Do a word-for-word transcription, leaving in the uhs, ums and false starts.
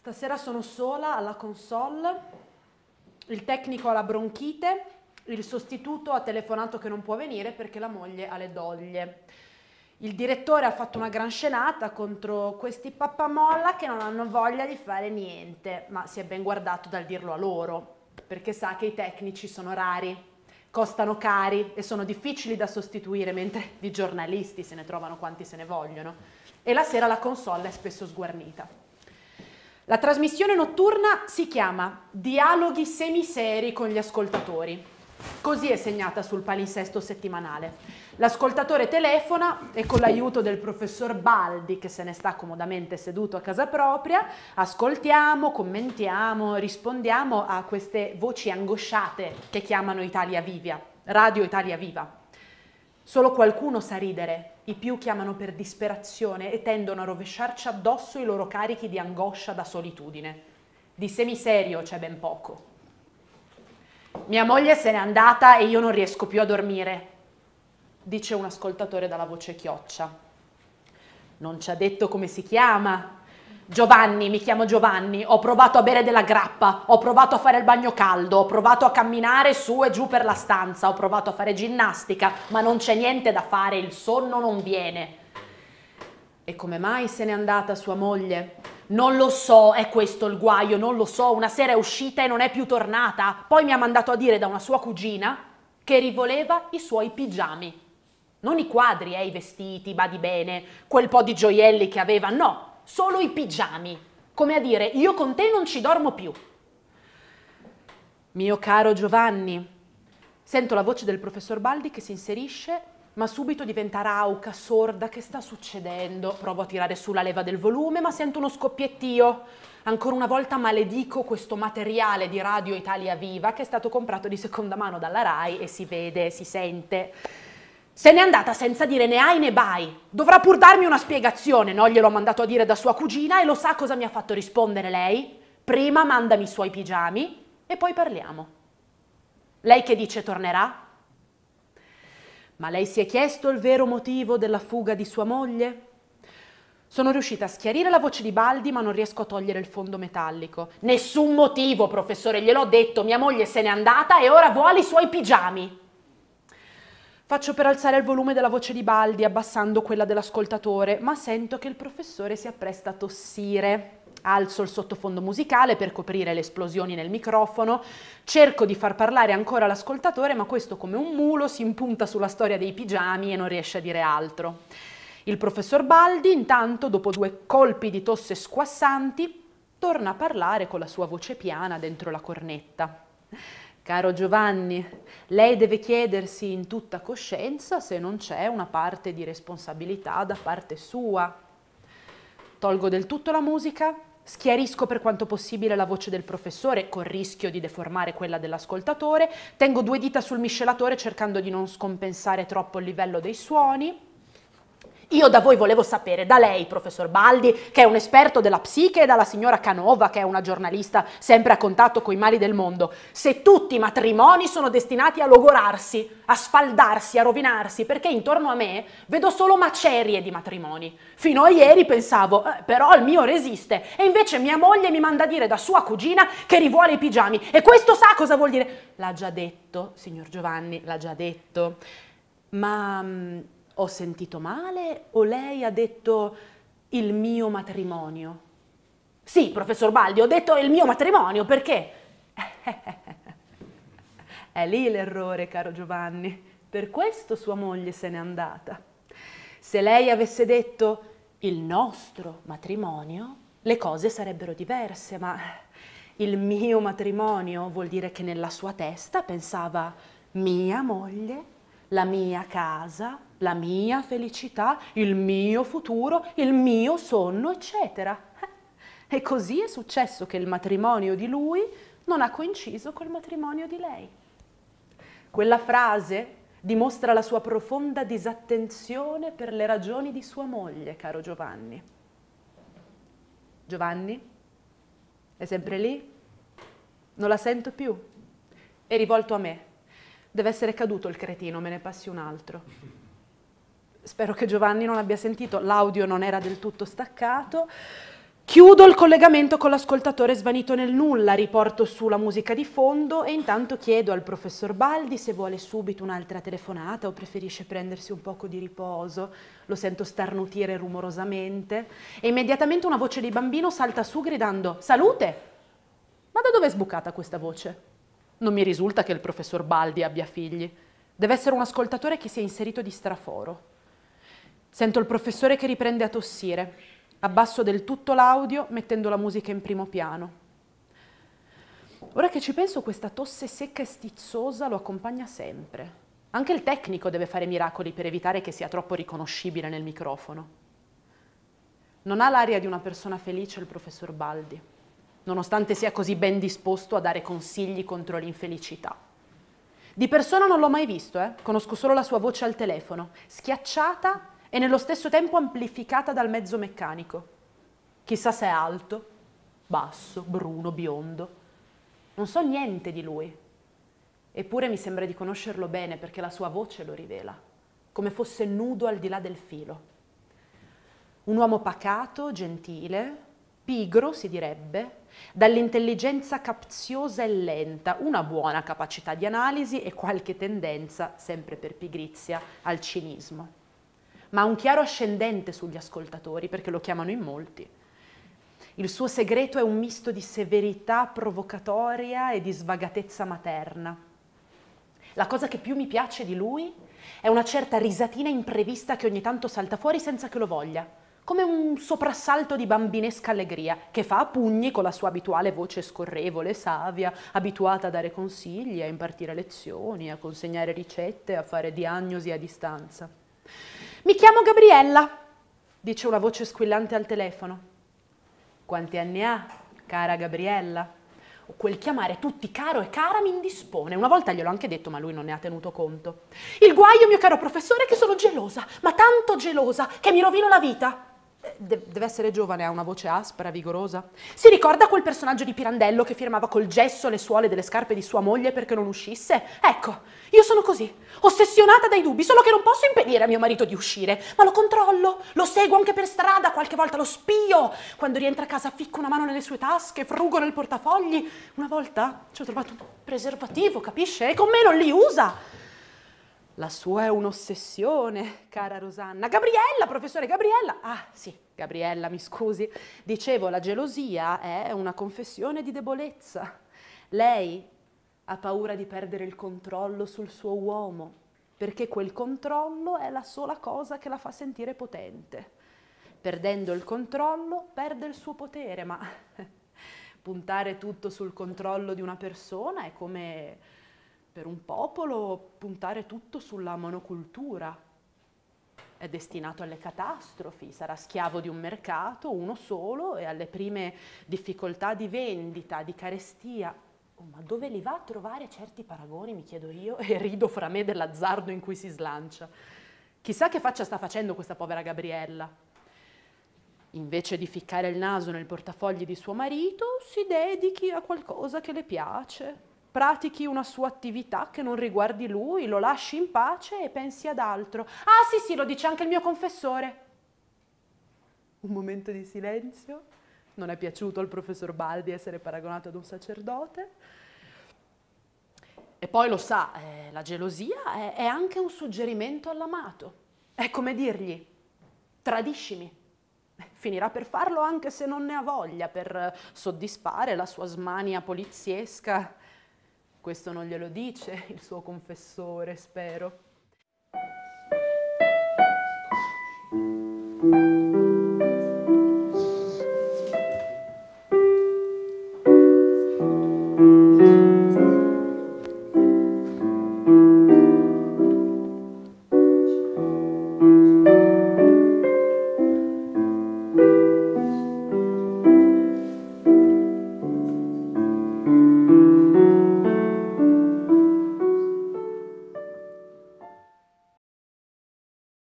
Stasera sono sola alla console, il tecnico ha la bronchite, il sostituto ha telefonato che non può venire perché la moglie ha le doglie. Il direttore ha fatto una gran scenata contro questi pappamolla che non hanno voglia di fare niente, ma si è ben guardato dal dirlo a loro, perché sa che i tecnici sono rari, costano cari e sono difficili da sostituire, mentre di giornalisti se ne trovano quanti se ne vogliono. E la sera la console è spesso sguarnita. La trasmissione notturna si chiama Dialoghi semiseri con gli ascoltatori. Così è segnata sul palinsesto settimanale. L'ascoltatore telefona e con l'aiuto del professor Baldi, che se ne sta comodamente seduto a casa propria, ascoltiamo, commentiamo, rispondiamo a queste voci angosciate che chiamano Italia Viva, Radio Italia Viva. Solo qualcuno sa ridere, i più chiamano per disperazione e tendono a rovesciarci addosso i loro carichi di angoscia da solitudine. Di semiserio c'è ben poco. Mia moglie se n'è andata e io non riesco più a dormire, dice un ascoltatore dalla voce chioccia. Non ci ha detto come si chiama. Giovanni, mi chiamo Giovanni, ho provato a bere della grappa, ho provato a fare il bagno caldo, ho provato a camminare su e giù per la stanza, ho provato a fare ginnastica, ma non c'è niente da fare, il sonno non viene. E come mai se n'è andata sua moglie? Non lo so, è questo il guaio, non lo so, una sera è uscita e non è più tornata, poi mi ha mandato a dire da una sua cugina che rivoleva i suoi pigiami. Non i quadri, eh, i vestiti, badi bene, quel po' di gioielli che aveva, no. Solo i pigiami, come a dire, io con te non ci dormo più. Mio caro Giovanni, sento la voce del professor Baldi che si inserisce, ma subito diventa rauca, sorda, che sta succedendo? Provo a tirare su la leva del volume, ma sento uno scoppiettio. Ancora una volta maledico questo materiale di Radio Italia Viva che è stato comprato di seconda mano dalla RAI e si vede, si sente. Se n'è andata senza dire né ai né bai. Dovrà pur darmi una spiegazione, no? Gliel'ho mandato a dire da sua cugina e lo sa cosa mi ha fatto rispondere lei? Prima mandami i suoi pigiami e poi parliamo. Lei che dice tornerà? Ma lei si è chiesto il vero motivo della fuga di sua moglie? Sono riuscita a schiarire la voce di Baldi, ma non riesco a togliere il fondo metallico. Nessun motivo, professore, gliel'ho detto, mia moglie se n'è andata e ora vuole i suoi pigiami. Faccio per alzare il volume della voce di Baldi, abbassando quella dell'ascoltatore, ma sento che il professore si appresta a tossire. Alzo il sottofondo musicale per coprire le esplosioni nel microfono, cerco di far parlare ancora l'ascoltatore, ma questo come un mulo si impunta sulla storia dei pigiami e non riesce a dire altro. Il professor Baldi, intanto, dopo due colpi di tosse squassanti, torna a parlare con la sua voce piana dentro la cornetta. Caro Giovanni, lei deve chiedersi in tutta coscienza se non c'è una parte di responsabilità da parte sua. Tolgo del tutto la musica, schiarisco per quanto possibile la voce del professore, col rischio di deformare quella dell'ascoltatore, tengo due dita sul miscelatore cercando di non scompensare troppo il livello dei suoni. Io da voi volevo sapere, da lei, professor Baldi, che è un esperto della psiche, e dalla signora Canova, che è una giornalista sempre a contatto coi mali del mondo, se tutti i matrimoni sono destinati a logorarsi, a sfaldarsi, a rovinarsi, perché intorno a me vedo solo macerie di matrimoni. Fino a ieri pensavo, eh, però il mio resiste, e invece mia moglie mi manda a dire da sua cugina che rivuole i pigiami, e questo sa cosa vuol dire? L'ha già detto, signor Giovanni, l'ha già detto, ma... Mh, ho sentito male o lei ha detto il mio matrimonio? Sì, professor Baldi, ho detto il mio matrimonio, perché? È lì l'errore, caro Giovanni. Per questo sua moglie se n'è andata. Se lei avesse detto il nostro matrimonio, le cose sarebbero diverse, ma il mio matrimonio vuol dire che nella sua testa pensava mia moglie, la mia casa, la mia felicità, il mio futuro, il mio sonno, eccetera. E così è successo che il matrimonio di lui non ha coinciso col matrimonio di lei. Quella frase dimostra la sua profonda disattenzione per le ragioni di sua moglie, caro Giovanni. Giovanni? È sempre lì? Non la sento più. È rivolto a me. Deve essere caduto il cretino, me ne passi un altro. Spero che Giovanni non abbia sentito, l'audio non era del tutto staccato. Chiudo il collegamento con l'ascoltatore svanito nel nulla, riporto su la musica di fondo e intanto chiedo al professor Baldi se vuole subito un'altra telefonata o preferisce prendersi un poco di riposo. Lo sento starnutire rumorosamente e immediatamente una voce di bambino salta su gridando «Salute!». Ma da dove è sbucata questa voce? Non mi risulta che il professor Baldi abbia figli. Deve essere un ascoltatore che si è inserito di straforo. Sento il professore che riprende a tossire. Abbasso del tutto l'audio mettendo la musica in primo piano. Ora che ci penso, questa tosse secca e stizzosa lo accompagna sempre. Anche il tecnico deve fare miracoli per evitare che sia troppo riconoscibile nel microfono. Non ha l'aria di una persona felice il professor Baldi, nonostante sia così ben disposto a dare consigli contro l'infelicità. Di persona non l'ho mai visto, eh? Conosco solo la sua voce al telefono, schiacciata e nello stesso tempo amplificata dal mezzo meccanico. Chissà se è alto, basso, bruno, biondo. Non so niente di lui. Eppure mi sembra di conoscerlo bene perché la sua voce lo rivela, come fosse nudo al di là del filo. Un uomo pacato, gentile, pigro si direbbe, dall'intelligenza capziosa e lenta, una buona capacità di analisi e qualche tendenza, sempre per pigrizia, al cinismo. Ma ha un chiaro ascendente sugli ascoltatori, perché lo chiamano in molti. Il suo segreto è un misto di severità provocatoria e di svagatezza materna. La cosa che più mi piace di lui è una certa risatina imprevista che ogni tanto salta fuori senza che lo voglia, come un soprassalto di bambinesca allegria, che fa a pugni con la sua abituale voce scorrevole, savia, abituata a dare consigli, a impartire lezioni, a consegnare ricette, a fare diagnosi a distanza. «Mi chiamo Gabriella», dice una voce squillante al telefono. «Quanti anni ha, cara Gabriella?» O quel chiamare tutti caro e cara mi indispone. Una volta gliel'ho anche detto, ma lui non ne ha tenuto conto. «Il guaio, mio caro professore, è che sono gelosa, ma tanto gelosa, che mi rovino la vita». De- deve essere giovane, ha una voce aspra, vigorosa. «Si ricorda quel personaggio di Pirandello che firmava col gesso le suole delle scarpe di sua moglie perché non uscisse? Ecco, io sono così, ossessionata dai dubbi, solo che non posso impedire a mio marito di uscire, ma lo controllo, lo seguo anche per strada, qualche volta lo spio. Quando rientra a casa ficco una mano nelle sue tasche, frugo nel portafogli. Una volta ci ho trovato un preservativo, capisce? E con me non li usa». La sua è un'ossessione, cara Rosanna. «Gabriella, professore, Gabriella!» «Ah, sì, Gabriella, mi scusi. Dicevo, la gelosia è una confessione di debolezza. Lei ha paura di perdere il controllo sul suo uomo, perché quel controllo è la sola cosa che la fa sentire potente. Perdendo il controllo, perde il suo potere, ma puntare tutto sul controllo di una persona è come per un popolo puntare tutto sulla monocultura. È destinato alle catastrofi, sarà schiavo di un mercato, uno solo, e alle prime difficoltà di vendita, di carestia. Oh, ma dove li va a trovare certi paragoni, mi chiedo io, e rido fra me dell'azzardo in cui si slancia. Chissà che faccia sta facendo questa povera Gabriella. Invece di ficcare il naso nel portafogli di suo marito, si dedichi a qualcosa che le piace. Pratichi una sua attività che non riguardi lui, lo lasci in pace e pensi ad altro. «Ah, sì, sì, lo dice anche il mio confessore». Un momento di silenzio. Non è piaciuto al professor Baldi essere paragonato ad un sacerdote. E poi lo sa, eh, la gelosia è, è anche un suggerimento all'amato. È come dirgli: tradiscimi. Finirà per farlo anche se non ne ha voglia, per soddisfare la sua smania poliziesca. Questo non glielo dice il suo confessore, spero.